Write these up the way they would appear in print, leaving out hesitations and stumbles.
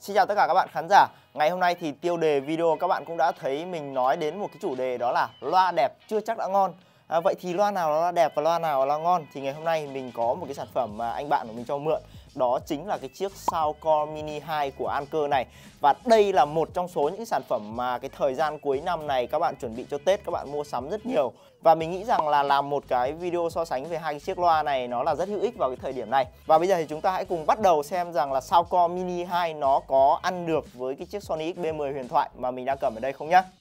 Xin chào tất cả các bạn khán giả. Ngày hôm nay thì tiêu đề video các bạn cũng đã thấy mình nói đến một cái chủ đề, đó là loa đẹp chưa chắc đã ngon. Vậy thì loa nào là loa đẹp và loa nào là loa ngon? Thì ngày hôm nay mình có một cái sản phẩm mà anh bạn của mình cho mượn. Đó chính là cái chiếc Soundcore Mini 2 của Anker này. Và đây là một trong số những sản phẩm mà cái thời gian cuối năm này các bạn chuẩn bị cho Tết, các bạn mua sắm rất nhiều. Và mình nghĩ rằng là làm một cái video so sánh về hai cái chiếc loa này nó là rất hữu ích vào cái thời điểm này. Và bây giờ thì chúng ta hãy cùng bắt đầu xem rằng là Soundcore Mini 2 nó có ăn được với cái chiếc Sony XB10 huyền thoại mà mình đang cầm ở đây không nhá.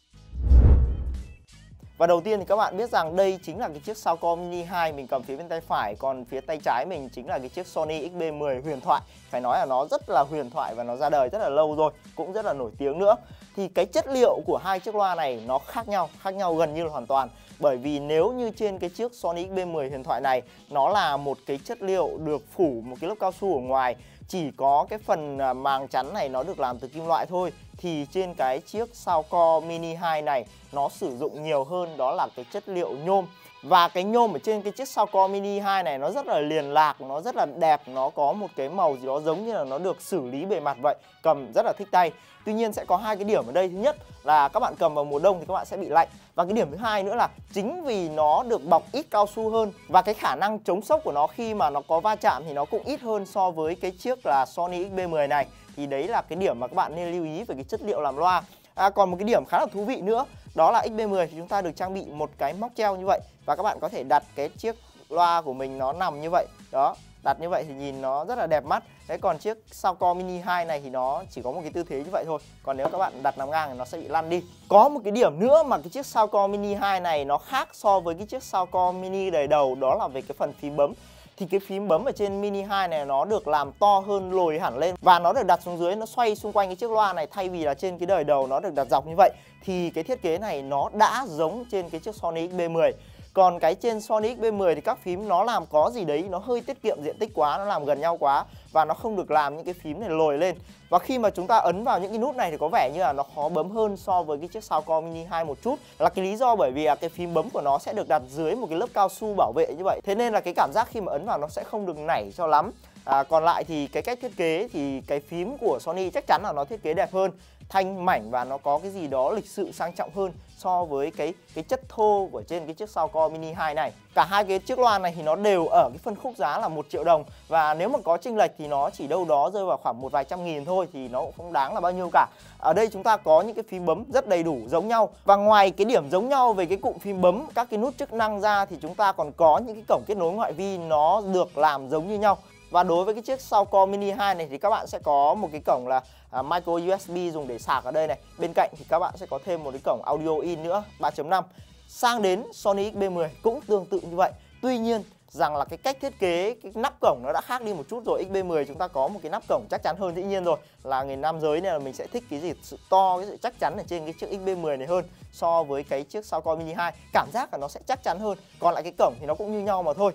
Và đầu tiên thì các bạn biết rằng đây chính là cái chiếc Soundcore Mini 2 mình cầm phía bên tay phải, còn phía tay trái mình chính là cái chiếc Sony XB10 huyền thoại. Phải nói là nó rất là huyền thoại và nó ra đời rất là lâu rồi, cũng rất là nổi tiếng nữa. Thì cái chất liệu của hai chiếc loa này nó khác nhau gần như là hoàn toàn. Bởi vì nếu như trên cái chiếc Sony XB10 huyền thoại này nó là một cái chất liệu được phủ một cái lớp cao su ở ngoài, chỉ có cái phần màng chắn này nó được làm từ kim loại thôi, thì trên cái chiếc Soundcore Mini 2 này nó sử dụng nhiều hơn, đó là cái chất liệu nhôm. Và cái nhôm ở trên cái chiếc Soundcore Mini 2 này nó rất là liền lạc, nó rất là đẹp, nó có một cái màu gì đó giống như là nó được xử lý bề mặt vậy, cầm rất là thích tay. Tuy nhiên sẽ có hai cái điểm ở đây. Thứ nhất là các bạn cầm vào mùa đông thì các bạn sẽ bị lạnh. Và cái điểm thứ hai nữa là chính vì nó được bọc ít cao su hơn và cái khả năng chống sốc của nó khi mà nó có va chạm thì nó cũng ít hơn so với cái chiếc là Sony XB10 này. Thì đấy là cái điểm mà các bạn nên lưu ý về cái chất liệu làm loa. Còn một cái điểm khá là thú vị nữa, đó là XB10 thì chúng ta được trang bị một cái móc treo như vậy. Và các bạn có thể đặt cái chiếc loa của mình nó nằm như vậy. Đó, đặt như vậy thì nhìn nó rất là đẹp mắt. Đấy, còn chiếc Soundcore Mini 2 này thì nó chỉ có một cái tư thế như vậy thôi. Còn nếu các bạn đặt nằm ngang thì nó sẽ bị lăn đi. Có một cái điểm nữa mà cái chiếc Soundcore Mini 2 này nó khác so với cái chiếc Soundcore Mini đời đầu, đó là về cái phần phím bấm. Thì cái phím bấm ở trên Mini 2 này nó được làm to hơn, lồi hẳn lên và nó được đặt xuống dưới, nó xoay xung quanh cái chiếc loa này, thay vì là trên cái đời đầu nó được đặt dọc như vậy. Thì cái thiết kế này nó đã giống trên cái chiếc Sony XB10. Còn cái trên Sony XB10 thì các phím nó làm có gì đấy nó hơi tiết kiệm diện tích quá, nó làm gần nhau quá và nó không được làm những cái phím này lồi lên. Và khi mà chúng ta ấn vào những cái nút này thì có vẻ như là nó khó bấm hơn so với cái chiếc Soundcore Mini 2 một chút. Là cái lý do bởi vì cái phím bấm của nó sẽ được đặt dưới một cái lớp cao su bảo vệ như vậy. Thế nên là cái cảm giác khi mà ấn vào nó sẽ không được nảy cho lắm. Còn lại thì cái cách thiết kế thì cái phím của Sony chắc chắn là nó thiết kế đẹp hơn, thanh mảnh và nó có cái gì đó lịch sự sang trọng hơn so với cái chất thô của trên cái chiếc Soundcore Mini 2 này. Cả hai cái chiếc loa này thì nó đều ở cái phân khúc giá là 1 triệu đồng. Và nếu mà có chênh lệch thì nó chỉ đâu đó rơi vào khoảng một vài trăm nghìn thôi, thì nó cũng không đáng là bao nhiêu cả. Ở đây chúng ta có những cái phím bấm rất đầy đủ giống nhau. Và ngoài cái điểm giống nhau về cái cụm phím bấm, các cái nút chức năng ra thì chúng ta còn có những cái cổng kết nối ngoại vi nó được làm giống như nhau. Và đối với cái chiếc Soundcore Mini 2 này thì các bạn sẽ có một cái cổng là micro USB dùng để sạc ở đây này. Bên cạnh thì các bạn sẽ có thêm một cái cổng audio in nữa 3.5. Sang đến Sony XB10 cũng tương tự như vậy. Tuy nhiên rằng là cái cách thiết kế, cái nắp cổng nó đã khác đi một chút rồi. XB10 chúng ta có một cái nắp cổng chắc chắn hơn, dĩ nhiên rồi. Là người nam giới nên là mình sẽ thích cái gì sự to, cái sự chắc chắn ở trên cái chiếc XB10 này hơn so với cái chiếc Soundcore Mini 2. Cảm giác là nó sẽ chắc chắn hơn. Còn lại cái cổng thì nó cũng như nhau mà thôi.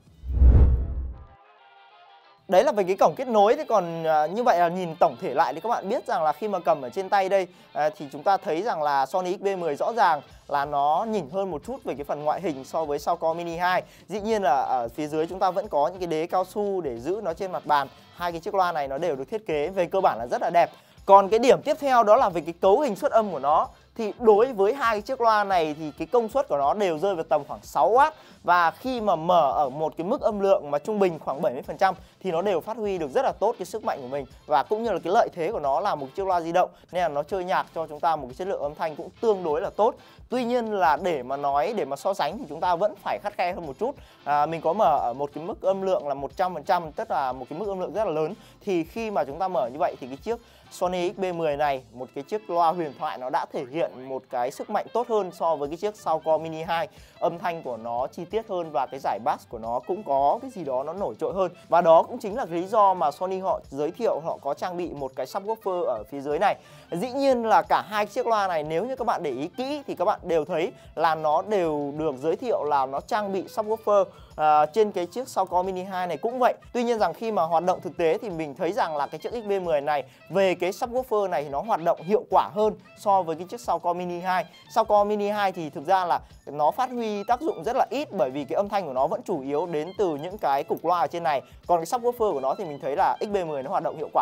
Đấy là về cái cổng kết nối. Thế còn như vậy là nhìn tổng thể lại thì các bạn biết rằng là khi mà cầm ở trên tay đây thì chúng ta thấy rằng là Sony XB10 rõ ràng là nó nhỉnh hơn một chút về cái phần ngoại hình so với Soundcore Mini 2. Dĩ nhiên là ở phía dưới chúng ta vẫn có những cái đế cao su để giữ nó trên mặt bàn. Hai cái chiếc loa này nó đều được thiết kế về cơ bản là rất là đẹp. Còn cái điểm tiếp theo đó là về cái cấu hình xuất âm của nó. Thì đối với hai cái chiếc loa này thì cái công suất của nó đều rơi vào tầm khoảng 6W. Và khi mà mở ở một cái mức âm lượng mà trung bình khoảng 70% thì nó đều phát huy được rất là tốt cái sức mạnh của mình. Và cũng như là cái lợi thế của nó là một chiếc loa di động, nên là nó chơi nhạc cho chúng ta một cái chất lượng âm thanh cũng tương đối là tốt. Tuy nhiên là để mà so sánh thì chúng ta vẫn phải khắt khe hơn một chút. Mình có mở ở một cái mức âm lượng là 100%, tức là một cái mức âm lượng rất là lớn. Thì khi mà chúng ta mở như vậy thì cái chiếc Sony XB10 này, một cái chiếc loa huyền thoại, nó đã thể hiện một cái sức mạnh tốt hơn so với cái chiếc Soundcore Mini 2. Âm thanh của nó chi tiết hơn và cái giải bass của nó cũng có cái gì đó nó nổi trội hơn. Và đó cũng chính là cái lý do mà Sony họ giới thiệu họ có trang bị một cái subwoofer ở phía dưới này. Dĩ nhiên là cả hai chiếc loa này nếu như các bạn để ý kỹ thì các bạn đều thấy là nó đều được giới thiệu là nó trang bị subwoofer. Trên cái chiếc Soundcore Mini 2 này cũng vậy. Tuy nhiên rằng khi mà hoạt động thực tế thì mình thấy rằng là cái chiếc XB10 này về cái subwoofer này thì nó hoạt động hiệu quả hơn so với cái chiếc Soundcore Mini 2. Soundcore Mini 2 thì thực ra là nó phát huy tác dụng rất là ít, bởi vì cái âm thanh của nó vẫn chủ yếu đến từ những cái cục loa ở trên này. Còn cái subwoofer của nó thì mình thấy là XB10 nó hoạt động hiệu quả hơn.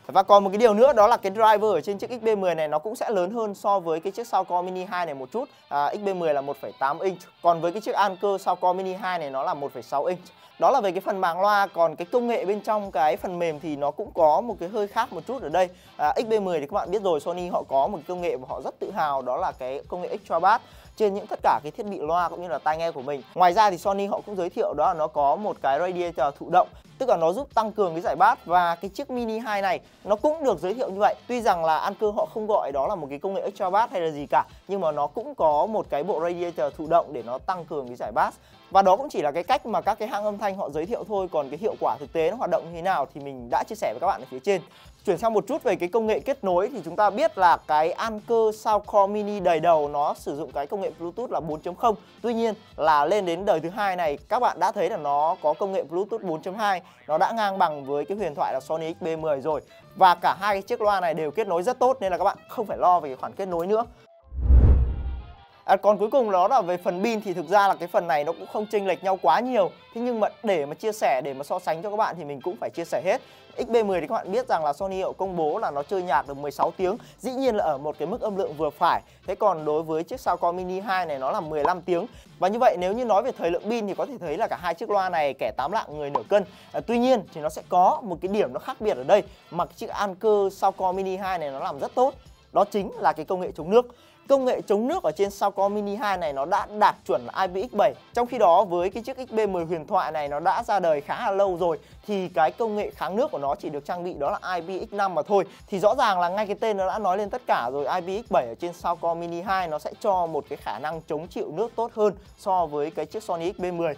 Và còn một cái điều nữa đó là cái driver ở trên chiếc XB10 này nó cũng sẽ lớn hơn so với cái chiếc Soundcore Mini 2 này một chút. XB10 là 1,8 inch, còn với cái chiếc Anker Soundcore Mini 2 này nó là 1,6 inch. Đó là về cái phần màng loa, còn cái công nghệ bên trong cái phần mềm thì nó cũng có một cái hơi khác một chút ở đây. XB10 thì các bạn biết rồi, Sony họ có một cái công nghệ mà họ rất tự hào, đó là cái công nghệ Extra Bass trên những tất cả cái thiết bị loa cũng như là tai nghe của mình. Ngoài ra thì Sony họ cũng giới thiệu đó là nó có một cái radiator thụ động, tức là nó giúp tăng cường cái giải bass, và cái chiếc Mini 2 này nó cũng được giới thiệu như vậy. Tuy rằng là Anker họ không gọi đó là một cái công nghệ Extra Bass hay là gì cả, nhưng mà nó cũng có một cái bộ radiator thụ động để nó tăng cường cái giải bass. Và đó cũng chỉ là cái cách mà các cái hãng âm thanh họ giới thiệu thôi, còn cái hiệu quả thực tế nó hoạt động như thế nào thì mình đã chia sẻ với các bạn ở phía trên. Chuyển sang một chút về cái công nghệ kết nối thì chúng ta biết là cái Anker Soundcore Mini đời đầu nó sử dụng cái công nghệ Bluetooth là 4.0. Tuy nhiên là lên đến đời thứ hai này các bạn đã thấy là nó có công nghệ Bluetooth 4.2, nó đã ngang bằng với cái huyền thoại là Sony XB10 rồi. Và cả hai cái chiếc loa này đều kết nối rất tốt nên là các bạn không phải lo về cái khoản kết nối nữa. Còn cuối cùng đó là về phần pin thì thực ra là cái phần này nó cũng không chênh lệch nhau quá nhiều. Thế nhưng mà để mà chia sẻ, để mà so sánh cho các bạn thì mình cũng phải chia sẻ hết. XB10 thì các bạn biết rằng là Sony họ công bố là nó chơi nhạc được 16 tiếng, dĩ nhiên là ở một cái mức âm lượng vừa phải. Thế còn đối với chiếc Soundcore Mini 2 này nó là 15 tiếng. Và như vậy nếu như nói về thời lượng pin thì có thể thấy là cả hai chiếc loa này kẻ 8 lạng người nửa cân. Tuy nhiên thì nó sẽ có một cái điểm nó khác biệt ở đây mà cái chiếc Anker Soundcore Mini 2 này nó làm rất tốt. Đó chính là cái công nghệ chống nước. Công nghệ chống nước ở trên Soundcore Mini 2 này nó đã đạt chuẩn IPX7. Trong khi đó với cái chiếc XB10 huyền thoại này nó đã ra đời khá là lâu rồi, thì cái công nghệ kháng nước của nó chỉ được trang bị đó là IPX5 mà thôi. Thì rõ ràng là ngay cái tên nó đã nói lên tất cả rồi. IPX7 ở trên Soundcore Mini 2 nó sẽ cho một cái khả năng chống chịu nước tốt hơn so với cái chiếc Sony XB10.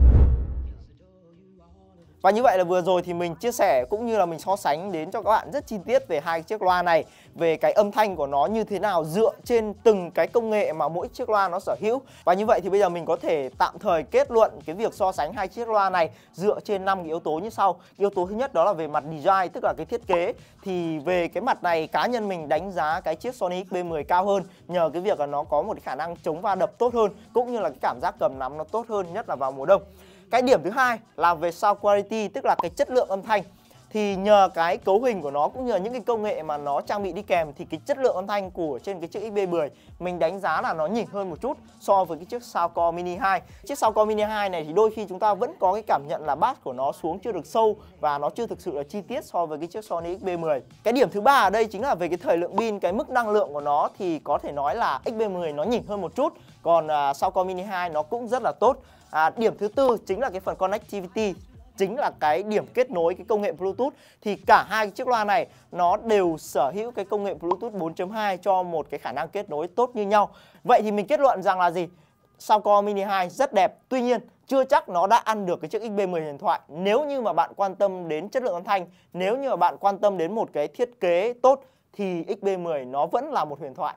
Và như vậy là vừa rồi thì mình chia sẻ cũng như là mình so sánh đến cho các bạn rất chi tiết về hai chiếc loa này, về cái âm thanh của nó như thế nào dựa trên từng cái công nghệ mà mỗi chiếc loa nó sở hữu. Và như vậy thì bây giờ mình có thể tạm thời kết luận cái việc so sánh hai chiếc loa này dựa trên 5 cái yếu tố như sau. Yếu tố thứ nhất đó là về mặt design, tức là cái thiết kế. Thì về cái mặt này cá nhân mình đánh giá cái chiếc Sony XB10 cao hơn nhờ cái việc là nó có một cái khả năng chống va đập tốt hơn, cũng như là cái cảm giác cầm nắm nó tốt hơn, nhất là vào mùa đông. Cái điểm thứ hai là về sound quality, tức là cái chất lượng âm thanh. Thì nhờ cái cấu hình của nó cũng như là những cái công nghệ mà nó trang bị đi kèm thì cái chất lượng âm thanh của trên cái chiếc XB10 mình đánh giá là nó nhỉnh hơn một chút so với cái chiếc Soundcore Mini 2. Chiếc Soundcore Mini 2 này thì đôi khi chúng ta vẫn có cái cảm nhận là bass của nó xuống chưa được sâu và nó chưa thực sự là chi tiết so với cái chiếc Sony XB10. Cái điểm thứ ba ở đây chính là về cái thời lượng pin, cái mức năng lượng của nó thì có thể nói là XB10 nó nhỉnh hơn một chút, còn Soundcore Mini 2 nó cũng rất là tốt. Điểm thứ tư chính là cái phần connectivity, chính là cái điểm kết nối cái công nghệ Bluetooth. Thì cả hai chiếc loa này nó đều sở hữu cái công nghệ Bluetooth 4.2 cho một cái khả năng kết nối tốt như nhau. Vậy thì mình kết luận rằng là gì? Soundcore Mini 2 rất đẹp, tuy nhiên chưa chắc nó đã ăn được cái chiếc XB10 huyền thoại. Nếu như mà bạn quan tâm đến chất lượng âm thanh, nếu như mà bạn quan tâm đến một cái thiết kế tốt thì XB10 nó vẫn là một huyền thoại.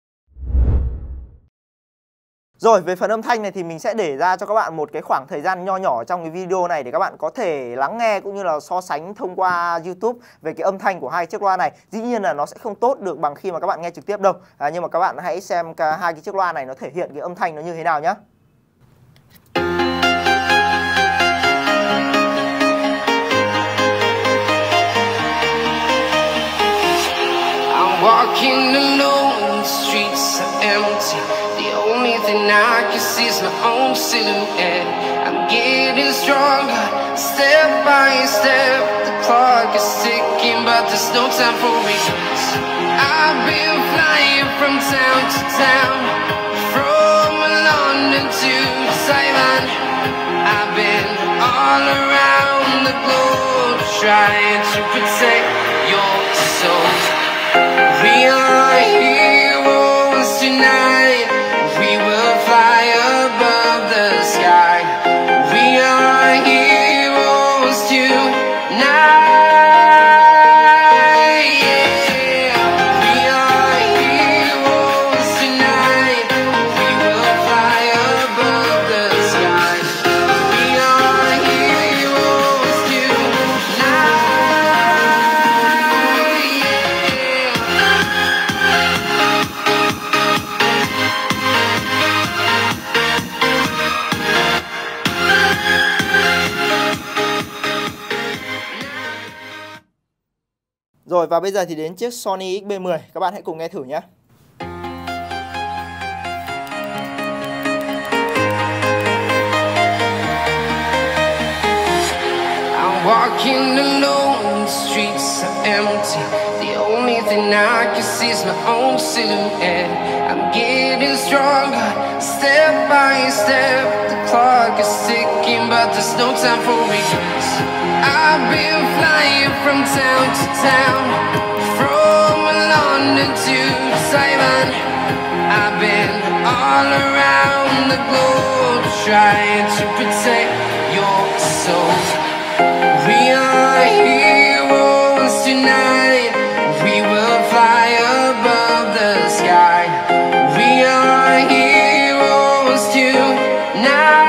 Rồi, về phần âm thanh này thì mình sẽ để ra cho các bạn một cái khoảng thời gian nho nhỏ trong cái video này để các bạn có thể lắng nghe cũng như là so sánh thông qua YouTube về cái âm thanh của hai chiếc loa này. Dĩ nhiên là nó sẽ không tốt được bằng khi mà các bạn nghe trực tiếp đâu. Nhưng mà các bạn hãy xem hai cái chiếc loa này nó thể hiện cái âm thanh nó như thế nào nhé. Walking alone, the streets are empty. The only thing I can see is my own silhouette. I'm getting stronger, step by step. The clock is ticking, but there's no time for regrets. I've been flying from town to town, from London to Taiwan. I've been all around the globe, trying to protect your soul. We are heroes tonight. We will fly above the sky. We are heroes tonight. Yeah. We are heroes tonight. We will fly above the sky. We are heroes tonight. Rồi và bây giờ thì đến chiếc Sony XB10, các bạn hãy cùng nghe thử nhé. Walking alone, the streets are empty. The only thing I can see is my own silhouette. I'm getting stronger, step by step. The clock is ticking, but there's no time for regrets. I've been flying from town to town, from London to Taiwan. I've been all around the globe, trying to protect your soul. We are heroes tonight. We will fly above the sky. We are heroes tonight.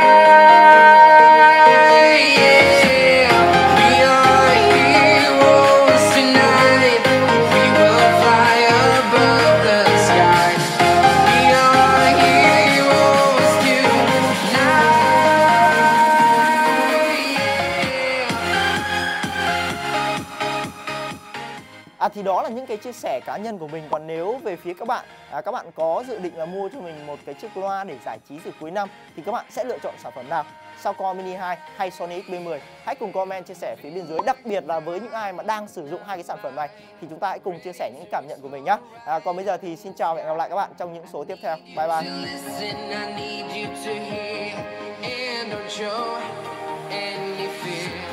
Yeah. We are heroes tonight. We will fly above the sky. We are heroes tonight. Thì đó là những cái chia sẻ cá nhân của mình. Còn nếu về phía các bạn, các bạn có dự định là mua cho mình một cái chiếc loa để giải trí dịp cuối năm thì các bạn sẽ lựa chọn sản phẩm nào? Saucor Mini 2 hay Sony XB10? Hãy cùng comment chia sẻ phía bên dưới. Đặc biệt là với những ai mà đang sử dụng hai cái sản phẩm này thì chúng ta hãy cùng chia sẻ những cảm nhận của mình nhé. Còn bây giờ thì xin chào và hẹn gặp lại các bạn trong những số tiếp theo. Bye bye.